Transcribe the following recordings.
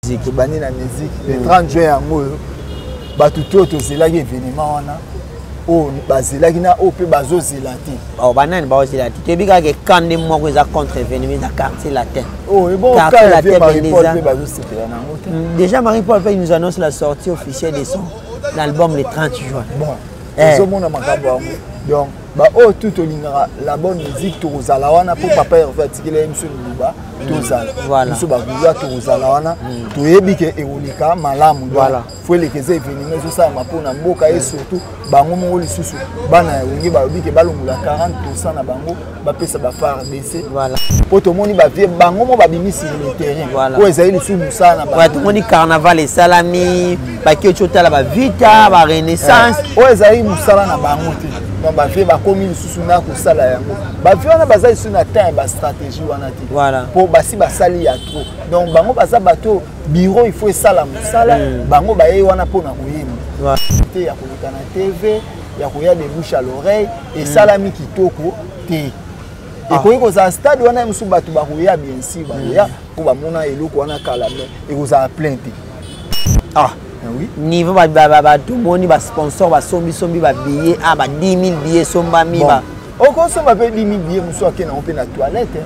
musique bani na musique le 30 juin yango bato toto zelaki événement wana o bazelaki na o pe bazozela te oh banani bazozela te tebika ke kande moko eza contre événement dans quartier latin oh et bon quartier latin Marie-Paul pe bazosepela nango te déjà Marie-Paul pe nous annonce la sortie officielle de son album le 30 juin bon ezomona makambo donc ba o tout olingaka la bonne musique tozala wana pour papa refatikela émission liba tozala voilà so ba buya tozala wana toyebi ke eolika malamu voilà faut les que événements so ça ma pona mboka et surtout bango mo lisusu bana wengi ba bi ke balongula 40% na bango ba pesa ba far baisser voilà poto moni ba vie bango mo ba bimi sur le terrain voilà o ezali lisusu musana ba ouais tout moni carnaval et salami ba ki chotala ba vita ba renaissance o ezali musala na bango te donc ba vie ba komi lisusu na ko sala yango ba vie wana bazali sur na temps ba stratégie wana te voilà pour basi basali ya trop donc bango baza bato bureau il faut sala musala bango ba ye wana pona koyema te ya koleka na TV ya koya de bouche à l'oreille et salami kitoko te et koyi ko za stade wana musu bato ba koya bien sûr ba koya ko ba mona eloko wana kala mais et ko za plainte ah oui niveau ba tout moni ba sponsor ba sombi ba billet ah ba 10 000 billets somba mi ba o ko somba pe 10 000 billets musu akena on pe na toilette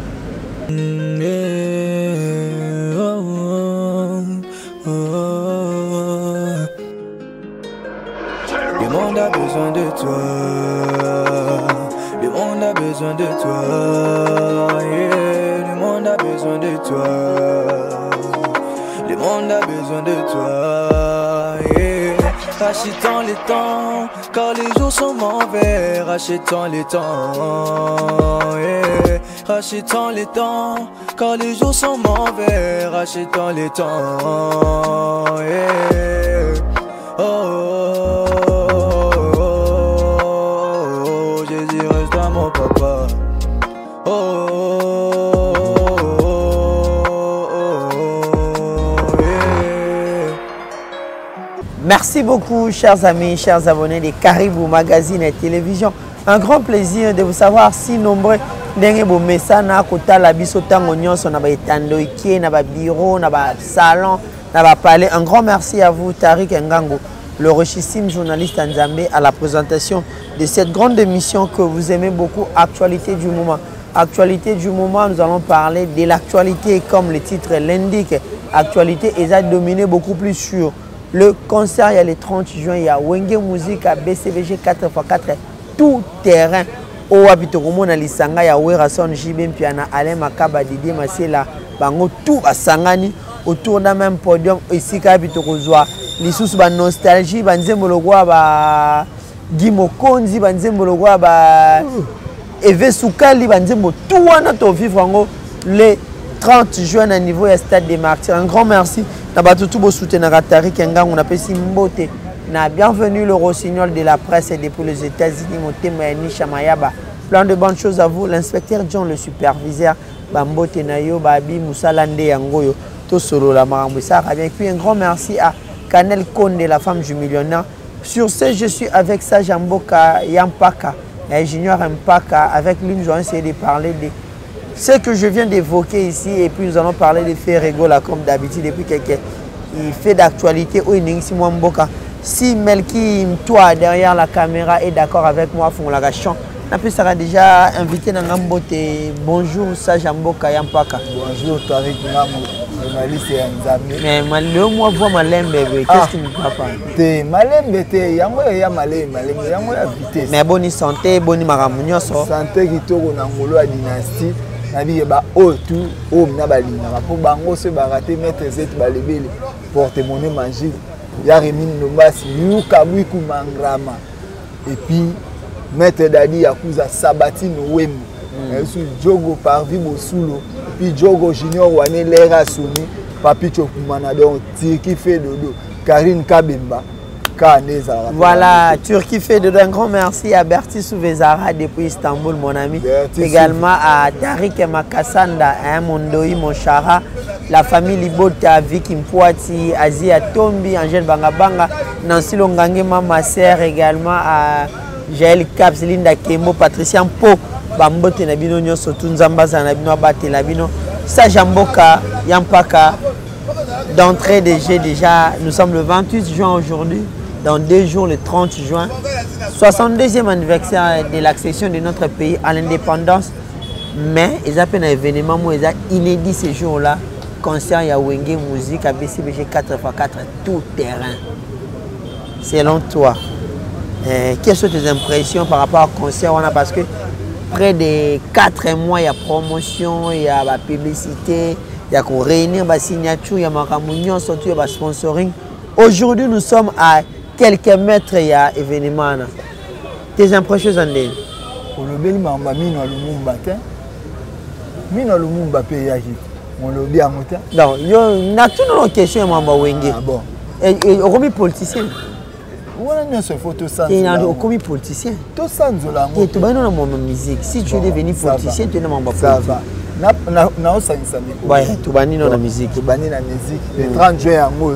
Le monde a besoin de toi. Le monde a besoin de toi. Yeah. Le monde a besoin de toi. Le monde a besoin de toi. Yeah. Rachète-en les temps, car les jours sont mauvais. Rachète-en les temps. Yeah. Rachète-en les temps, car les jours sont mauvais. Rachète-en les temps. Yeah. Oh, oh, oh, oh, Jésus reste à mon papa. Oh, oh, oh, oh, yeah. Merci beaucoup, chers amis, chers abonnés de Caribou Magazine et Télévision. Un grand plaisir de vous savoir si nombreux. Ndenge bo mesana kotala biso tango nyonso na ba etandoikie na ba bureau na ba salon na ba palais. Un grand merci à vous Tariq Ngango, le richissime journaliste Nzambé, à la présentation de cette grande émission que vous aimez beaucoup, Actualité du moment. Actualité du moment, nous allons parler de l'actualité comme le titre l'indique. Actualité est à dominer beaucoup plus sur le concert. Il y a le 30 juin, il y a Wenge Musique à BCVG 4x4 tout terrain. Au habitokomo na lisanga ya Werason Jibem Piana Alain Makaba Didier Masela bango tout basangani autour d'un même podium ici ka habitokozwa lisusu ba nostalgie banzembolo kwa ba Gimo Konzi banzembolo kwa ba Eve Soukali banzembo tout wana to vivre ngo le 30 juin à niveau ya stade des Martyrs. Un grand merci na batutu bo soutenir Tariq Ngango na pesi mbote. Na bienvenue le rossignol de la presse et depuis les États-Unis, Motema Nisha Mayaba. Plein de bonnes choses à vous. L'inspecteur John, le superviseur, Bambo Tenayo, Babi, Moussalande Yangoyo, Tosolo la Maramboussa. Et puis un grand merci à Canel Konde, la femme du millionnaire. Sur ce, je suis avec Sajamboka Yampaka, ingénieur Mpaka. Avec lui, nous allons essayer de parler de ce que je viens d'évoquer ici. Et puis nous allons parler des faits rigola comme d'habitude. Depuis quelques faits d'actualité, où il Mboka. Si Melki, toi derrière la caméra, est d'accord avec moi, font la gachon. Après, ça sera déjà invité dans Ngambote. Bonjour, Sajamboka Yampaka. Bonjour, Tariq Ngango, journaliste et Nzambé. Mais le mois voit Malembe, qu'est-ce que tu me parles? Malembe, yango ya malembe, yango ya vitesse. Mais bonne santé, bonne maramunyo. Santé qui tourne dans Ngolo à dynastie. Nabi ba o tout o na balinga. Pour bango se barater mettre cette balébele porte-monnaie magique. Yarimine Lombasi, Yuka Wiku Mangrama. Et puis, Maître Dadi Yakuza Sabatine Wem. Jogo Parvi Bosulo. Puis Jogo Junior Wane Lera Soni. Papi Chokumana. Donc, Turki fait dodo. Karine Kabemba. Voilà, Turquie fait de un grand merci à Berti Souvezara depuis Istanbul, mon ami. Berti également à Tariq Makassanda, Mondoi, mon chara, la famille Libota, Vicky Mpouati, Asia Tombi, Angèle Bangabanga, Nancy Longangema, ma sœur également à Jaël Caps, Linda Kembo, Patricia Mpo, Bambote Nabino, Nyoso Tunzamba, Zanabino, Abate Nabino, Sajamboka, Yampaka. d'entrée de jeu déjà. Nous sommes le 28 juin aujourd'hui. Dans 2 jours, le 30 juin. 62e anniversaire de l'accession de notre pays à l'indépendance. Mais ils appellent un événement inédit ce jour-là. Concert Yawenge Musique à BCBG 4x4 tout terrain. Selon toi, quelles sont tes impressions par rapport au concert? Parce que près de 4 mois, il y a promotion, il y a la publicité, il y a qu'on réunir la signature, il y a ma réunion, surtout il y a sponsoring. Aujourd'hui, nous sommes à quelques mètres, il y a événement. Tes impressions en ligne? Pour le bel mamba, mino lumumba, mino lumumba payaki. On le bien monté. Non, il y a toutes nos questions mamba wenge. Ah bon. Et comme politicien. On a ce photo sans. Il y a comme politicien. Tout sans la et tu vas dans la musique. Si tu es devenu politicien, tu es dans la musique. Ça va. Na osangisami. Ouais, tu vas dans la musique. Tu vas dans la musique. Le 30 juin ngo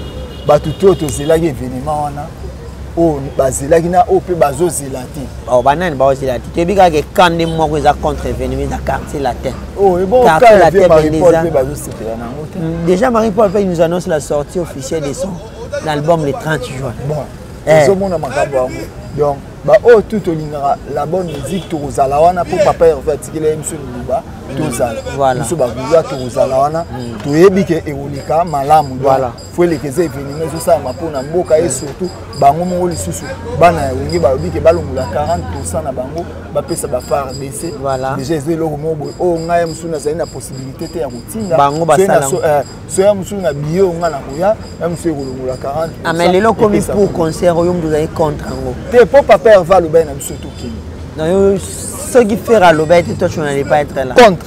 batuto to zelaki événement wana. Oh bazelaki na ope bazozela ti. Oh banane bazozela ti. Tu bika ke kande mo ko za contre événement dans quartier latin. Oh et bon quartier latin Marie-Paul pe bazosepela nango. Déjà Marie-Paul il nous annonce la sortie officielle de son album le 30 juin. Bon. Ils ont donc bah oh tout la bonne musique tozala wana pour papa Hervé atikela monsieur Luba tozala voilà so ba kuya tozala wana toyebi ke eolika malamu voilà faut les keze événement so ça ma pona mboka et surtout bango mo lisusu bana wengi ba lobi ke balongula 40% na bango ba pesa ba phare baisser voilà déjà ezelo mo boy oh ngai musuna za ina possibilité te ya kutinda bango basala so ya musuna bio ngana kuya ya musu kolongula 40%. ah mais lelo comme pour concert yo mdu za contre ngo te pour papa Hervé le ben surtout qui non ce qui fait à l'obet toi tu n'allais pas être là contre.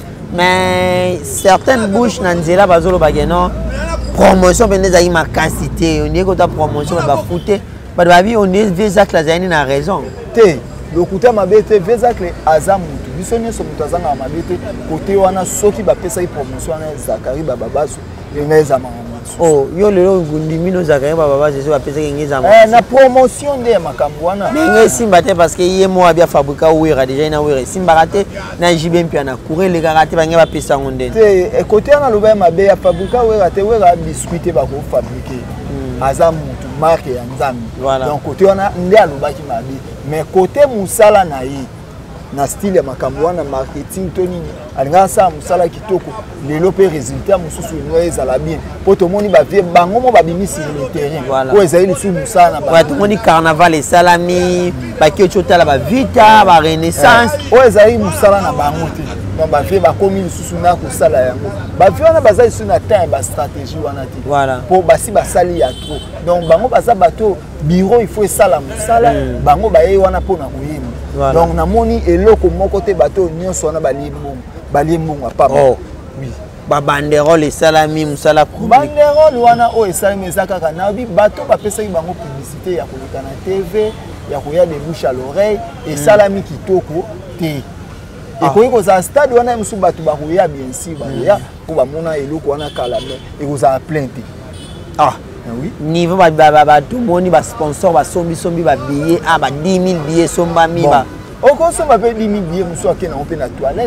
Mais certaines bouches n'anzela bazolo bageno promotion ben des ma quantité on est côté promotion ba fouté ba babi on est visa que la zaini na raison te le côté mabete visa que azamu bisonye so mutazanga mabete côté wana soki ba pesa i promotion na Zakari bababaso ngeza mama oh yo lelo ngundimi no Zakari bababaso so ba pesa ngeza na promotion de makambo wana mais simba te parce que yemo abia fabrica ouira déjà ina ouira simba raté na jibem pia na courir les garaté ba ngeba pesa ngondene te côté na loba mabe ya fabrica ouira te ouira biscuit ba ko fabriquer azamu marque ya nzambi voilà. Donc côté wana ndé alobaki mabe mais côté musala na yi na style ya makambo wana marketing to nini alinga sa musala kitoko lelo pe résultat mususu no ezala bien po to moni ba vie bango mo ba bimi sur le terrain voilà. O ezali su musala na ba to moni carnaval et salami ba kiochota la ba vita ba renaissance o ezali musala na bango te donc ba vie ba komi mususu na ko sala yango ba vie wana bazali su na temps ba stratégie wana te voilà po basi basali ya trop donc bango baza bato bureau il faut sala musala bango ba ye wana po na koyema. Voilà. Donc namoni eloko moko te bato nyonso wana baliembongo papa. Oh oui. Ba banderole salami musala public. Banderole wana o esalami ezaka na bi bato ba pesa bango publicité ya koleka na TV ya koya de bouche à l'oreille et salami kitoko te. Et koyi ko za stade wana musu bato ba koya bien sûr ba ya ko ba mona eloko wana kala mais et ko za plainte. Ah oui. Niveau tout le monde, sponsor, sombi, billet, 10 000 billets, somba mi ba. On consomme à 10 000 billets, nous sommes dans la toilette.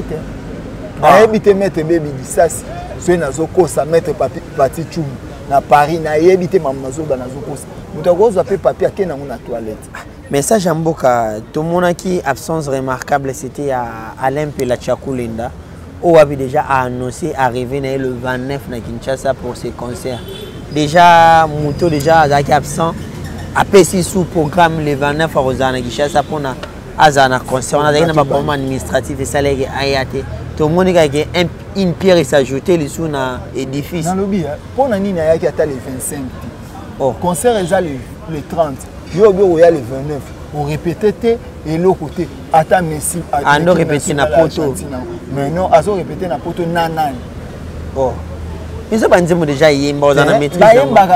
On évite mettre baby disas, soit na zoko sa mettre papier chum na Paris, na évite maman zo na zoko. Nous avons appelé papier à la toilette. Mais ça Jamboka, tout le monde qui absence remarquable, c'était à Alain Pelachakulenda. Où avait déjà annoncé arriver le 29 na Kinshasa pour ses concerts. Déjà Mouto déjà absent après si sous programme le 29 à Rosana Kinshasa pour na azana concert on a un problème administratif et ça les ayate tout le monde a une pierre s'ajouter les sous na édifice dans le bien pour na nini ayaki ata le 25 oh concert est le 30 yo il y a le 29 on répétait et l'autre côté ata Messi a no répéter na poto mais non azo répéter na poto nanani oh mais ça banzemo déjà yemba dans la maîtrise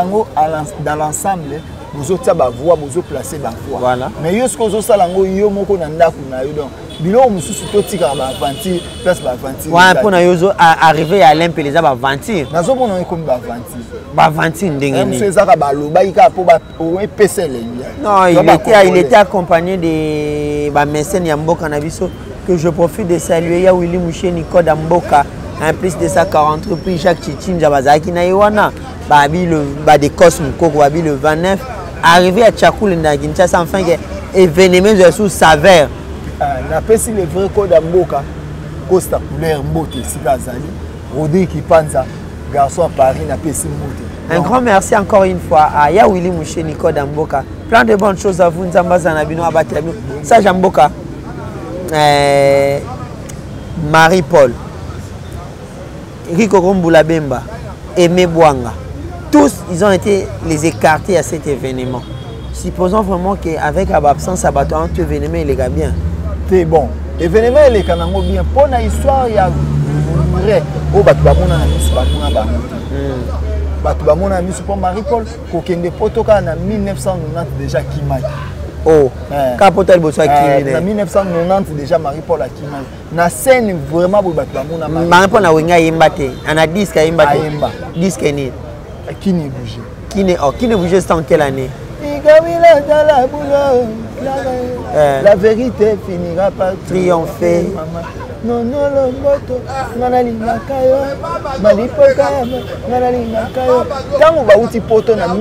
dans l'ensemble vous autres ba voix vous autres placer ba voix voilà mais yo ce que zo sala ngo yo moko na ndaku na yo donc bilo mususu to tika ba aventure place ba aventure ouais pour na yo zo arriver à l'impe ba aventure nazo mona ko ba aventure ndenge ni c'est ça ba loba ika po ba o PCL non il était accompagné de ba mécène ya mboka na biso que je profite de saluer ya Willy Mouché Nicolas Mboka en plus de ça 40 entreprises Jacques Chichinja bazaki na Iwana babi le des Cosmo Koko babi le 29 arrivé à Tchakoul na Kinshasa enfin que événement de sous s'avère na pesi le vrai code Mboka Costa couleur Mbote Sikazali Rodé qui panza garçon à Paris na pesi Mbote. Un grand merci encore une fois à Ya Willy Mouché Nico Damboka. Plein de bonnes choses à vous Nzambaza na bino abati la bino. Ça Jamboka. Marie-Paul. Rico Rombula Bemba. Aimé Bouanga. Tous ils ont été les écartés à cet événement. Supposons vraiment qu'avec l'absence à bateau, cet événement il est bien. C'est bon. Événement il est quand même bien. Pour la histoire il y a vrai. Oh bateau bamona na miss bakuna ba. Bateau bamona miss pour Marie-Paul kokende potoka na 1990 déjà Kimai. Oh. Quand poto el bosso Kimai. En 1990 déjà Marie-Paul a Kimai. Na scène vraiment pour bateau bamona Marie-Paul na wenga yembate. Ana disque yembate. Disque ni. Qui n'est bougé. Qui ne bougeait en quelle année? La vérité finira par triompher. Non, non, le moto, nanali nakayo, malipoka, nanali nakayo. Tango ba uti poto na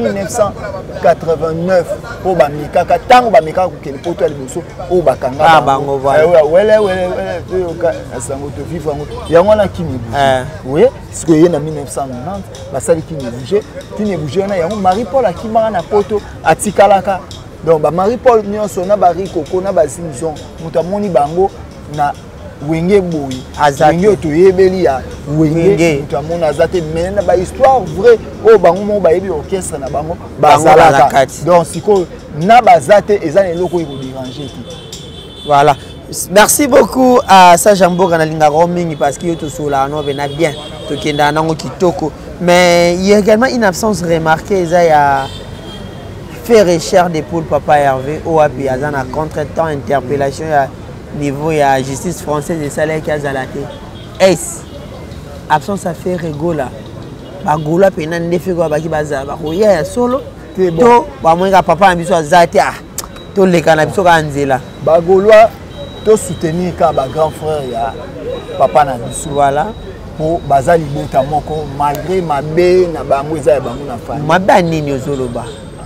1989, o ba mikaka, tango ba mikaka kele poto ali boso, o ba kanga. Ah bango voilà. Wele, yoka, asango to vivre ngo. Yango na kimi bouger. Oui, parce que na 1990, ba sali kimi bouger na yango Marie-Paul akimara na poto atikalaka. Donc ba Marie-Paul nyonso na ba Rikoko na ba Simpson, muta moni bango na Wenge boui Wenge toyebeli ya Wenge mutamona azate mais na ba histoire vrai o bango mo ba yebi orchestre na bango bazalaka donc siko na bazate ezane loko iko déranger. Voilà. Merci beaucoup à Sajambo Kanalinga Roaming parce que tout cela non vena bien to kenda nango kitoko mais il y a également une absence remarquée ça y a fait recherche d'épaule papa Hervé OAP azana contre-temps interpellation niveau ya justice française et salaire qui a zalaté est absence à faire rigola ba gola pena ndefe ko baki baza ba ko ya solo to ba mwenga papa ambiso azate to lekana biso ka nzela ba golwa to soutenir ka ba grand frère ya papa na biso voilà pour bazali bota moko malgré mabe na bango eza ya bango na famille mabe nini ozoloba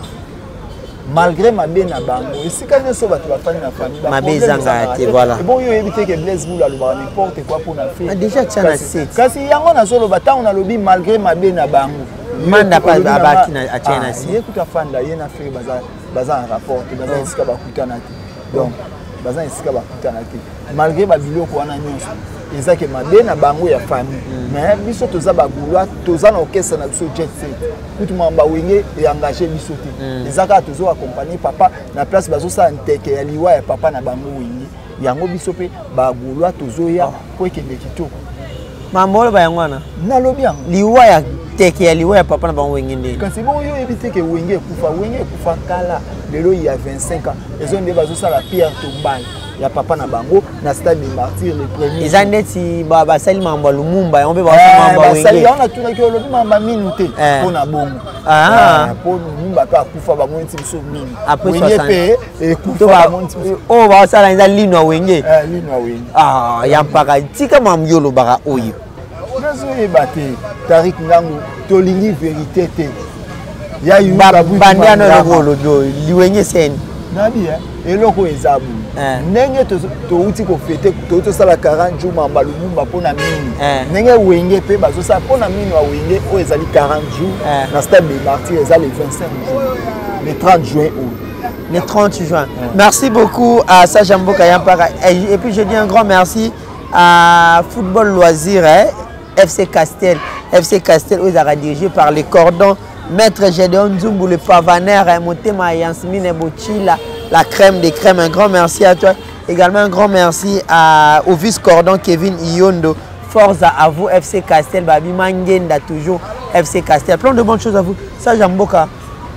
malgré ma bien na bango esika nyoso bato bafani na famille ma bezanga te voilà bon yo éviter que Blaise Boula lo ba n'importe quoi pour na faire déjà tiana 7 kasi yango na solo bata on a lobi malgré ma bien na bango manda pas abaki na tiana 7 écoute fanda yena fait baza en rapport baza esika bakutana te donc baza esika bakutana te malgré ba biloko wana nyonso eza ke mabe na bango ya famille mais biso toza bagulwa toza na orchestre na biso jet set tout mamba wenge et engagé biso te ezaka tozo accompagner papa na place bazo sa nteke ya liwa ya papa na bango wenge yango biso pe bagulwa tozo ya po ekende kitoko mamolo ba yango na nalobi yango liwa ya teke ya liwa ya papa na bango wenge ndenge kasi bon yo éviter que wenge kufa kala lelo il y a 25 ans ezo nde bazo sa la pierre tombale ya papa na bango na stade des martyrs le premier ils andeti ba sali mamba lumumba on peut ba mamba wenge sali on a tout na kilo mamba minute pona bongo pona lumumba ka kufa bango nti biso mini après wenge pe e kufa bango nti o ba sala nza lino wenge lino wenge ya mpaka tika mamyolo baka oyo nazo ebate Tarik Ngangu tolingi vérité te ya yu bandiano lokolo do liwenye sen nabi eloko ezabu ndenge to uti ko fete to sala 40 jours mamba lumumba pona mini ndenge wenge pe bazo sa pona mini wa wenge o ezali 40 jours na stade des martyrs ezali 25 jours le 30 juin le 30 juin merci beaucoup à Sajambo Kayampara et puis je dis un grand merci à Football Loisir FC Castel où ils ont dirigé par les cordons Maître Gédéon Nzumbu, le pavaner, Motema Yansmine Bochila, la crème des crèmes. Un grand merci à toi. Également un grand merci au vice-cordon Kevin Iondo. Forza à vous, FC Castel, Babi Mangenda, toujours FC Castel. Plein de bonnes choses à vous. Ça, Jamboka.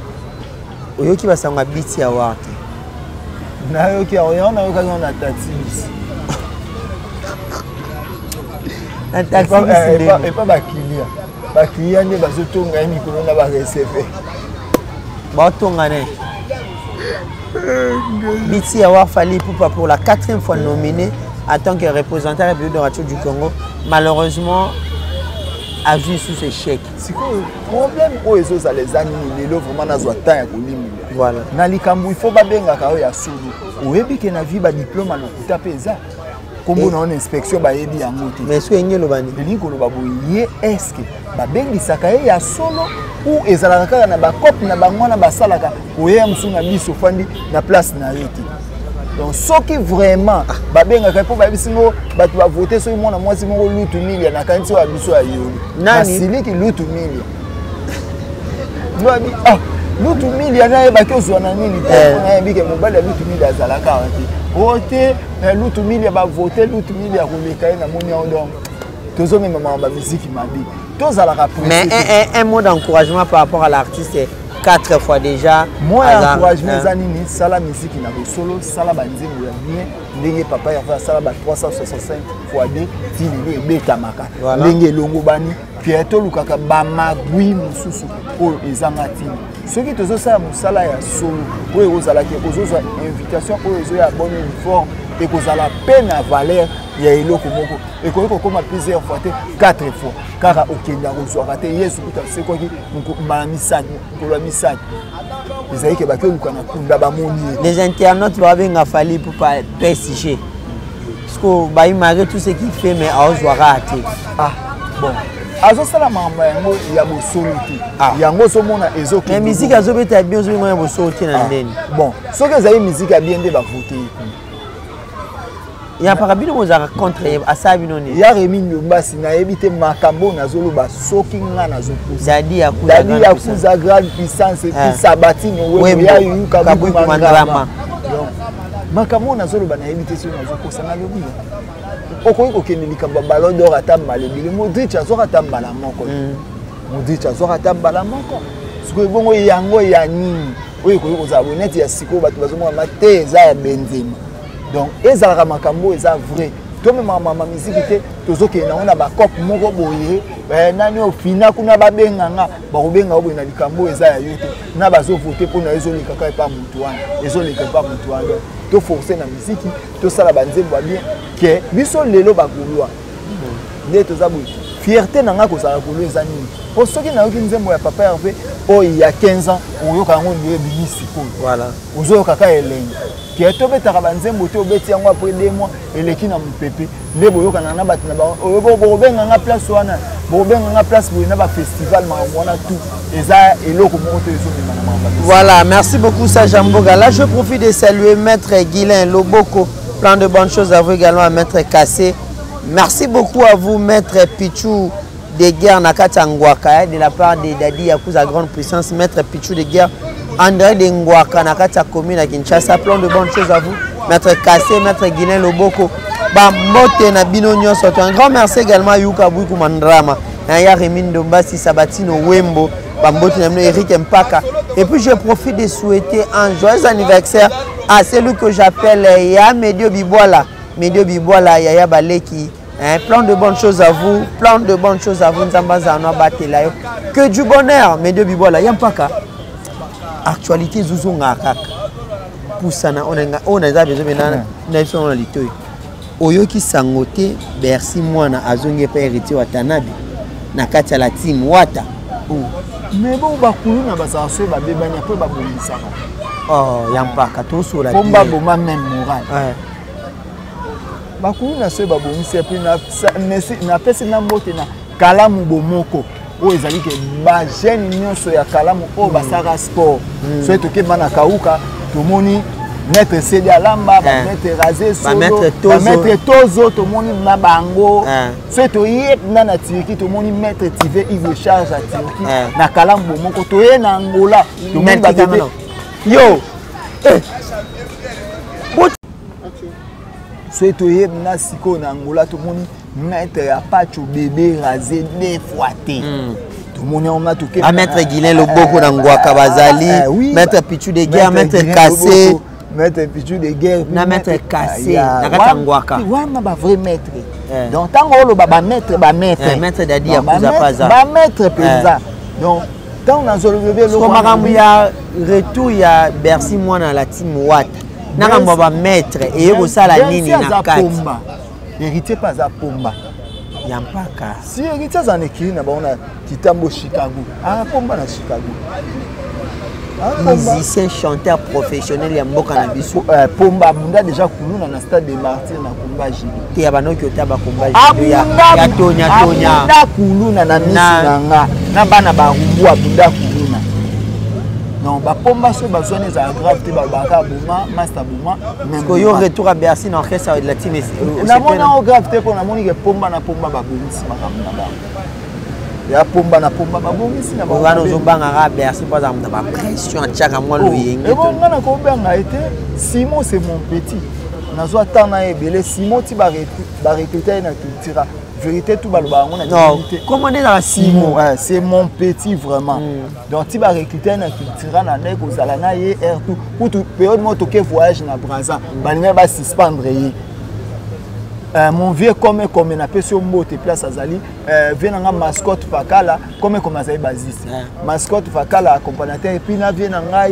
Oyo qui va s'en habiter à voir. Na yoki on a occasion na taxi. Un taxi et pas ba client. Ba client ne ba zotonga ni ko na ba recevoir. Ba tonga ne. Biti avoir fallu pour la 4e fois nominé en tant que représentant de la République du Congo. Malheureusement, a vu sous ce chèque. C'est quoi le problème? Oh, ils ont les années, les lots vraiment dans temps à voilà. Na likambu il faut ba benga ka ya solo. Oyebi ke na vie ba diplôme na kuta peza. Kombo na inspection ba yebi yango te. Mais est-ce ngelo bani? Elingo lo baboye est-ce que ba bengi saka ya solo ou ezalaka kaka na ba cop na bango na basalaka oye musu na biso fandi na place na yete. Donc ce qui vraiment ba benga ka po ba bisingo ba tu va voter so mona mwasi moko lutu milia na kanti wa biso ayo. Nani Siliki lutu milia. Ndobi lutu milia na yeba ke zona nini ko na yebike mobali lutu milia azalaka wati. Voter lutu milia ba voter lutu milia ko leka na moni donc tozo même ma musique mabi. Mais un mot d'encouragement par rapport à l'artiste 4 fois déjà. Moi, encouragement zanini sala musique na solo sala banzimbo ya bien ndenge papa ya fa sala ba 365 fois 2 tili beta maka ndenge longo bani pieto lukaka ba magui mususu o ezanga tili soki tozo sala musala ya solo oyo ozala ke ozoza invitation oyo ezo ya bonne uniforme et kozala peine à valeur ya eloko moko et ko koma plusieurs fois 4 fois car okenda kozwa te yesu kuta sekoki misaki kolwa misaki ezali ke bato lukana kunda ba moni les internautes ba benga fali pour pas PSG parce que ba imaginer tout ce qu'il fait mais ozwa raté bon azo sala mambo yango ya bosolo te yango so mona ezo mais musique azo beta bien zo ngaya bosolo te na ndeni bon soki ezali musique ya bien nde ba voter il y a pas rabino mozaka contre asabino ni ya remi ndombasi na yebite makambo nazolo ba soki nga nazokusa dadi ya kuza grande puissance et puis sabatine wewe ya yuka kabu mandrama donc makambo nazolo ba na yebite so nazokusa na lobi okoyi kokende likambo ballon d'or atamba lebile Modric azoka tambala moko Modric azoka tambala moko siko bongo yango ya nini oyo koyi koza boneti ya siko bato bazomwa mate za ya Benzema. Donc ezalaka makambo eza vrai to me mama musique te tozokenda ona ba cop moko boye nani ofina kuna babenganga bakobenga obo na likambo eza ya yote na bazo voter pour na ezolika ka pa mutu wana ezolika pa mutu wana to forcer na musique to sala banzembo bien que biso lelo bakulwa nde tozabu fierté nanga ko sala kulwa eza nini po soki na yoki nzembo ya papa Hervé o il y a 15 ans oyoka ngo ndiye bimisi ko voilà ozoyoka ka elengi Kieto betaka banzembo te obeti yango après 2 mois eleki na mpepe nde boyoka na bato na ba bobenga nga place wana bobenga nga place boyina ba festival mwana tout eza eloko moko te ezomema na mamba. Voilà, merci beaucoup Saja Mboga. Là je profite de saluer maître Guilain Loboko, plein de bonnes choses à vous également à maître Kassé. Merci beaucoup à vous maître Pichou de guerre Nakata Ngwaka de la part de Dadi Yakuza grande puissance maître Pichou de guerre André de Ngwaka Nakata commune à Kinshasa, plein de bonnes choses à vous. Maître Kassé, maître Guilain Loboko, Bambote na bino nyonso. Un grand merci également à Yuka Bouikou Mandrama, ya Remin Dombasi Sabatino Wembo, Bambote na Eric Mpaka. Et puis je profite de souhaiter un joyeux anniversaire à celui que j'appelle Ya Medio Biboala. Medio Biboala, Yaya Baleki. Plein de bonnes choses à vous, plein de bonnes choses à vous. Que du bonheur, Medio Biboala. Yampaka. Actualité Zouzou Ngakak. Poussana, on a besoin de l'itoy. Oyoki Sangote, Bercy Moana, Azonye pa héritier Watanabe. Nakati la team Wata. Mais bon, bakulu na basaso ba bebanya pe ba bomisaka. Oh, Yampaka, to so la. Pomba boma même moral. Bakulu na se ba bomisa pe na pesi na mbote na kalamu bomoko. O ezali ke ba jeune nyonso ya kalamu o basaka sport so etoke bana kauka tomoni maître Sedi Alamba ba maître Razé Solo ba maître Tozo tomoni na bango so etoye na Turki tomoni maître Tive Yves Charge à Turki na kalamu bomoko toye na Angola tomoni ba bébé yo so etoye na siko na Angola tomoni maître Apache bébé rasé 2 fois té. Tout le monde on a tout à maître Guilain Loboko na Ngwaka Bazali, maître Pichou de guerre, maître Kassé, maître Pichou de guerre, na maître Kassé na kata Ngwaka. Wana ba vrai maître. Donc tango lo ba maître maître Dadi Yakuza Paza. Ba maître peza. Donc tant on a relevé lo makambu ya retour ya Bercy Moana la team Wat. Na kamba ba maître et ko sala nini na kati. Héritier pas à Pomba. Yampaka. Si héritier en écrit na ba na Kitambo Chicago. Ah pomba na Chicago. Musicien, chanteur professionnel ya mboka na biso. Pomba munda déjà kuluna na stade de Martyrs na Kumba Jibi. Te ya banoki otaba Kumba Jibi ya tonya. Munda kuluna na misi nanga. Na bana ba rumbu abunda kuluna. Non, ba pomba so ba zone za grave te ba baka buma, master buma. Parce yo retour à Bercy dans orchestre de la team. Na mona o grave te pour na moni ke pomba na pomba ba bumisi makamna ba. Ya pomba na pomba ba bumisi na ba. Wana zo banga ra Bercy pas za mta ba pression chaka moi lo yengi. Et bon ngana ko benga été Simon c'est mon petit. Nazo atana ebele Simon ti ba recruter na culture. Vérité tout baloba on a dit comment on est dans Simon c'est mon petit vraiment. Donc ti ba recruter na culture na ndeko zala na ye air tout pour tout période mo toke voyage na Brazza. Balinga ba suspendre yi. Mon vieux comme na peso mbote place azali venanga mascotte Fakala comme azali basiste mascotte Fakala accompagnateur et puis na venanga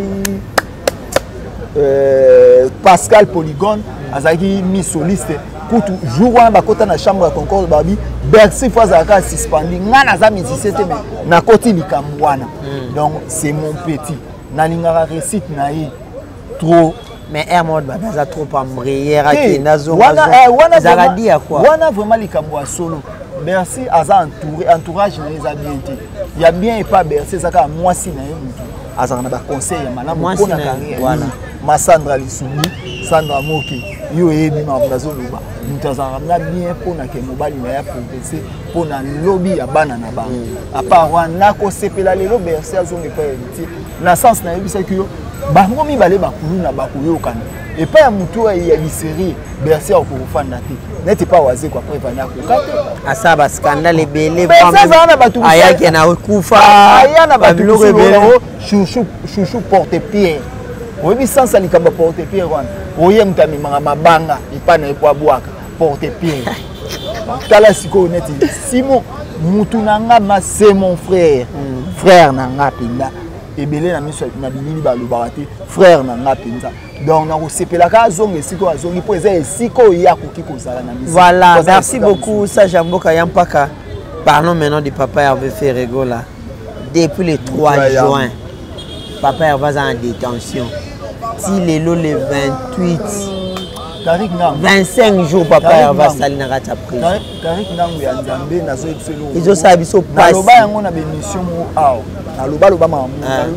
Pascal Polygone azali mi soliste pour jour wana bakota na chambre à Concorde babi Bercy fois azaka suspendi ngana za musicien te mais na koti likamwana donc c'est mon petit na lingara récite na yi trop. Mais air mode baza trop embrayé nazo zaradi à quoi wana vraiment likambo solo Bercy aza entourage na les habiletés il y a bien et pas Bercy saka moi si na yemu azana ba conseil ya malamu pour na carrière wana Masandra Lisumbi Sandra Moki yo yebi mabazo loba mutazana na bien pour na ke mobali na ya progresser pour na lobby ya bana na ba à part wana ko sepela lelo Bercy azonge pas héritier na sens na yebi c'est que bango mibale bakulu na bakuyokana et pas ya mutu ya biserie Bercy okufanda te n'était pas wasé quoi prévenir kokate asa ba scandale ebele ayaki na kufa ayana batulu rebele chouchou porte-pierre oyebi sansa likamba porte-pierre wana oye mutami mabanga ipana epo abwaka porte-pierre tala siko neti Simon mutu nanga ma c'est mon frère frère nanga pinda ebele na miso na bilili balobaka te frère nanga pinza donc na kosepelaka zonge siko azongi po eza esiko ya koki kozala na misi. Voilà, merci beaucoup Sage Mboka Yampaka. Parlons maintenant du papa Hervé Ferrego là. Depuis le 3 juin, papa Hervé est en détention. S'il est là le 28, 25 jours papa Hervé sali na kata prise. Tarik nangu ya Nzambe nazo ebiselo. Izo sa biso passe. Loba yango na bémission mo aw. Na loba mamu.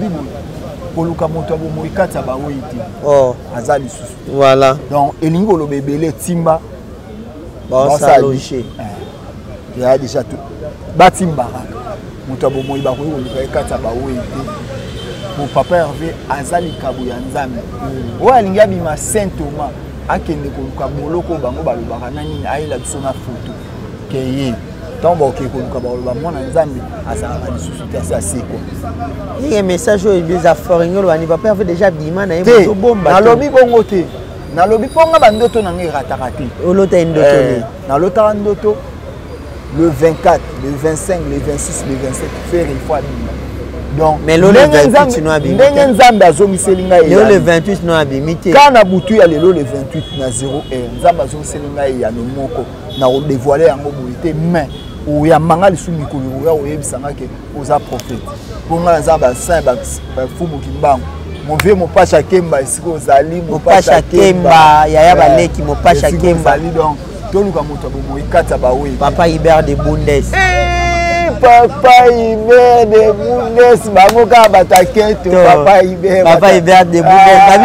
Koluka moto abo moikata ba oiti. Oh, azali susu. Voilà. Donc elingo lo bebele timba ba sa loger. Ya déjà tout. Ba timba. Moto abo moi ba ko koluka ba oiti. Mon papa Hervé azali kabu ya Nzambe. O alinga bima Saint Thomas akende koluka boloko bango balobaka nani ayela biso na photo. Keye tombo ke koluka baloba mwana Nzambe azala lisusu te sa seko. Il y a un message où il a foringolo wani papa avait déjà bima na yebo bomba. Na lobi bongo te. Na lobi ponga bandoto na ngi rataka te. Olota ndoto ni. Na lota ndoto le 24, le 25, le 26, le 27 faire il faut bima. Donc mais le 28 no abimi. Ndenge Nzambe azomiselinga ya. Le 28 no abimi te. Kana butu ya lelo le 28 na 0 heure. Nzambe azomiselinga ya no moko na dévoiler yango boité mais ou ya manga lisu mikolo ya oyebisanga ke oza prophète bonga za ba saint ba fumu kimbango mon vieux Mopasha Kemba isiko ozali Mopasha Kemba yaya baleki Mopasha Kemba ali donc toluka moto bomo ikata ba we papa Hubert de Bundes papa Hubert de Bundes bango ka bataketo papa Hubert de Bundes babi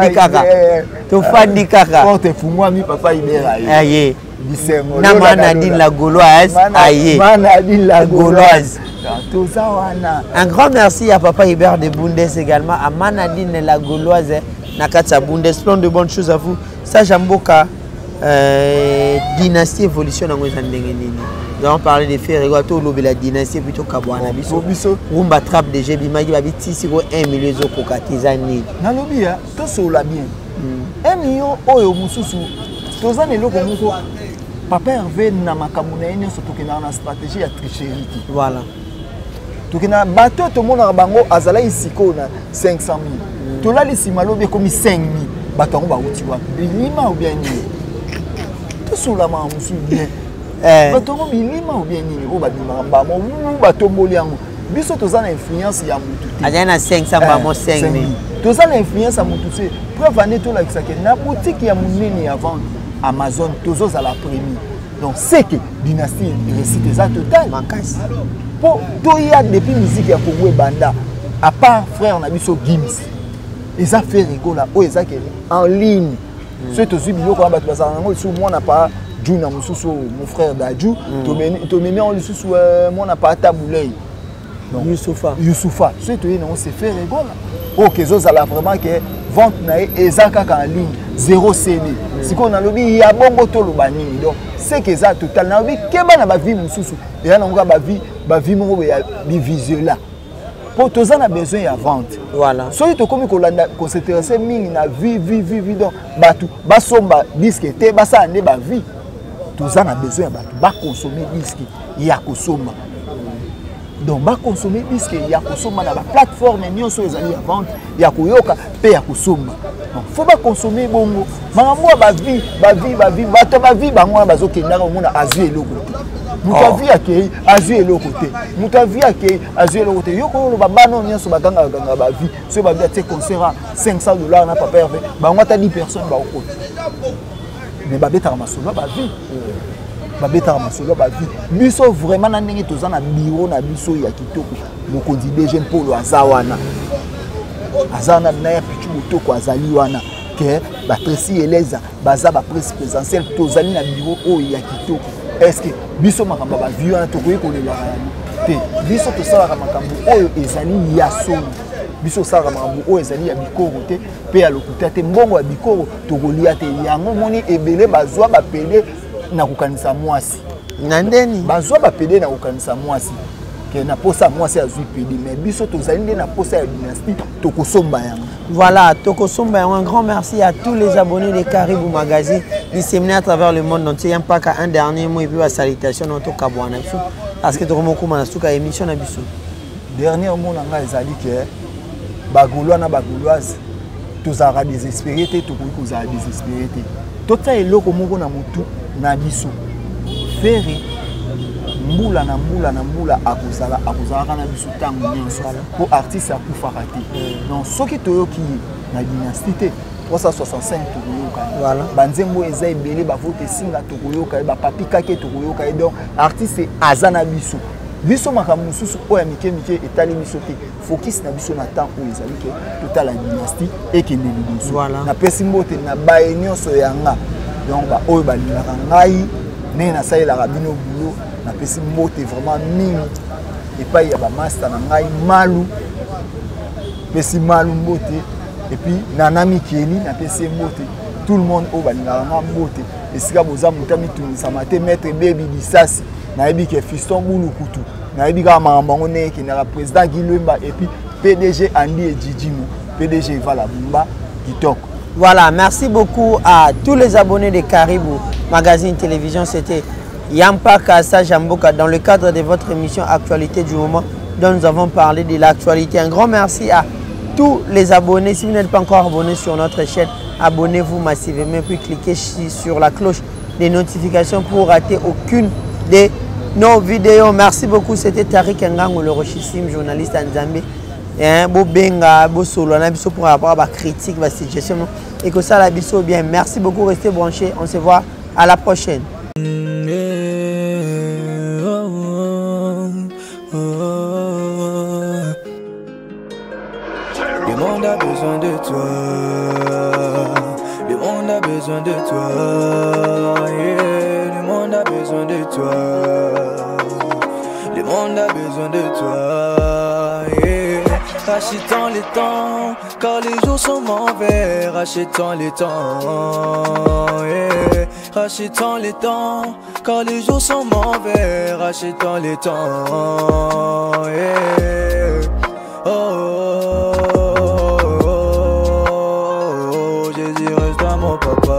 to fandi kaka porte fumwa mi papa Hubert aye na Manadine la Gauloise aye Manadine la Gauloise. Un grand merci à papa Hubert de Bundes également à Manadine la Gauloise na Katsa Bundes. Plein de bonnes choses à vous. Sage Mboka dynastie évolution dans les années. Nous allons parler de Ferrego to lobe la dynastie plutôt Kabwana biso. Rumba trap de Jebi Magi babiti siko 1 million zo kokatizani. Na lobi ya to sola bien. 1 million oyo mususu tozane loko moko papa Hervé na makambo na ene so tokena na stratégie ya tricherie. Voilà. Tokena bato to mona bango azala isiko na 500 000. To la lisima lobe komi 5 000 bato ngo ba uti wa bilima ou bien ni. To sola ma musu bien. batongo bilima ou bien nini o babimaka mbamo batomboli yango biso toza na influence ya mutu te azali na 500 mbamo 5000 toza na influence ya mutu te preuve ane tolakisaka na boutique ya monene ya vente Amazon tozozala premier donc c'est que dynastie réussite eza total makasi po toya depuis musique ya Congo banda à part frère na biso Gims eza fait rigola o eza ke en ligne ce tozu biloko na bato bazala nango sur moi na pas Juna mususu mon frère Dadju to meme on lisusu moi na pas Taboulay donc Youssoufa ce to yé non c'est fait rigola o kezo zala vraiment que vente na eza kaka en ligne 0 CD siko na lobi ya bongo to lobani donc c'est que ça total na lobi keba na ba vie mususu et na ngoka ba vie mo ya visuel là pour tous on a besoin de vente. Voilà. Soit tu comme qu'on s'intéresse mingi na vie donc batu basomba disque te basa ande ba vie. Tous on a besoin de batu ba consommer disque ya kosoma. Donc ba consommer disque ya kosoma na ba plateforme nyonso ezali ya vente ya koyoka pe ya kosoma. Donc faut pas consommer bongo. Makambo ba vie bato ba vie bango bazokenda ko mona azu eloko. Mutavi akei azu eloko te. Mutavi akei azu eloko te. Yoko ba bano nyonso baganga ba vie. So ba bien te concert $500 na papa hervé. Bango ta 10 personnes ba okoti. Mais ba beta masolo ba vie. Ba beta masolo ba vie. Biso vraiment na ndenge toza na bureau na biso ya kitoko. Mokonzi DG Polo azawana. Azana na ya pichu motoko azali wana. Que ba Tracy Eleza baza ba presse présentielle tozali na bureau o ya kitoko. Est-ce que biso makamba ba vie wana tokoyi kolela te biso tosala makambo oyo ezali ya solo biso sala makambo oyo ezali ya bikoro te pe ya lokuta te mbongo ya bikoro tokolia te yango moni ebele bazwa bapede na kokanisa mwasi na ndeni bazwa bapede na kokanisa mwasi que na posa mwasi azwi pede mais biso tozali nde na posa ya dynastie tokosomba yango. Voilà, Tokosomba, un grand merci à tous les abonnés de Caribou Magazine disséminés à travers le monde entier. Il n'y a pas qu'un dernier mot et puis la salutation dans tout Kabouana. Parce que tu as une émission à Bissou. Dernier mot, c'est que Bagoulois na Bagouloise, tous ont désespéré, tous ont désespéré. Tout ça est là comme on a mutu na Bissou. Faire mbula na mbula akozala kana biso tango nyonso po artiste akufaka te donc soki toyoki na dynastie te 365 tokoyoka voilà banzembo eza ebele bavote singa tokoyoka bapapi kake tokoyoka donc artiste aza na biso makambo mosusu oyo ya mike etali biso te focus na biso na temps oyo ezali ke totala dynastie ekende liboso napesi mbote na baye nyonso yanga donc oyo balingaka ngai ndenge nasalelaka bino bulo napesi mbote vraiment mingi epai ya bamaster na ngai malu pesi malu mbote et puis nana mikeli napesi mbote tout le monde oyo balingaka nga mbote esika boza moto amitungisama te maître bebi disasi nayebi ke fiston bulukutu nayebi kaka makambo yango ndenge ekendaka président Guilwemba et puis PDG Andy Ejijimo PDG Evala Bumba kitoko. Voilà, merci beaucoup à tous les abonnés de Caribou Magazine Télévision. C'était Yampa Kassa Jamboka dans le cadre de votre émission Actualité du moment dont nous avons parlé de l'actualité. Un grand merci à tous les abonnés. Si vous n'êtes pas encore abonné sur notre chaîne, abonnez-vous massivement puis cliquez sur la cloche des notifications pour rater aucune de nos vidéos. Merci beaucoup. C'était Tariq Ngango, le rochissime journaliste en Zambie. Bobenga, Bosolo, on a besoin pour rapport à la critique, la situation et que ça la biso bien. Merci beaucoup, restez branchés. On se voit à la prochaine. Le monde a besoin de toi. Le monde a besoin de toi. Yeah. Le monde a besoin de toi. Le monde a besoin de toi. Yeah. Rachetons les temps, car les jours sont mauvais. Rachetons les temps. Yeah. Rachetons les temps, car les jours sont mauvais. Rachetons les temps. Yeah. Oh, oh, oh, oh, oh, Jésus reste à mon papa.